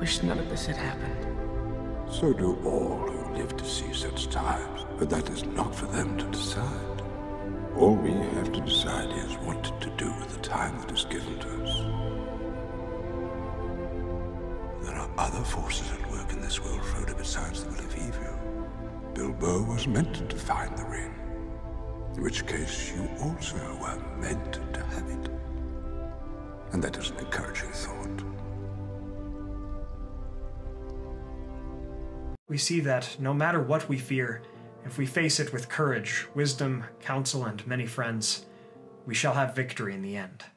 wish none of this had happened. So do all who live to see such times, but that is not for them to decide. All we have to decide is what to do with the time that is given to us. There are other forces at work in this world, Frodo, besides the will of evil. Bilbo was meant to find the ring, in which case you also were meant to have it. And that is an encouraging thought. We see that no matter what we fear, if we face it with courage, wisdom, counsel, and many friends, we shall have victory in the end.